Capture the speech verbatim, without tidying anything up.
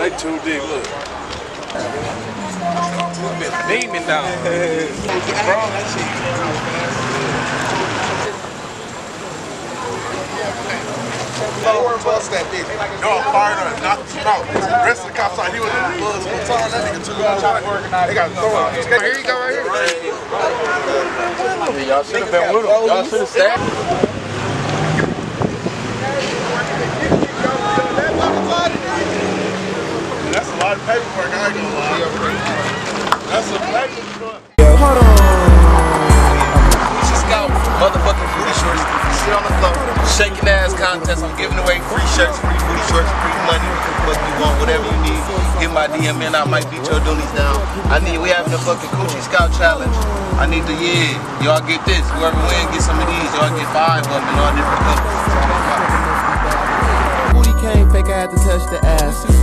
way too deep, look. Demon down. Bust that bitch. Y'all fired her and knocked him out. The rest of the cops thought he was in the buzz whole time. That nigga took off. They got thrown. Here you go, right here. Y'all should have been with him. Y'all should have stabbed. That's a lot of paperwork. I ain't gonna lie. That's a paperwork. Hold on. Just got motherfucking booty shorts. Sit on the floor. Shaking ass contest. I'm giving away free shirts, free booty shorts, free money. What you want, whatever you need. Hit my D M in. I might beat your doonies down. I need. We having a fucking Coochie Scout challenge. I need the yeah. Y'all get this. Whoever win, get some of these. Y'all get five of them in all different colors. Booty came fake. I had to touch the ass.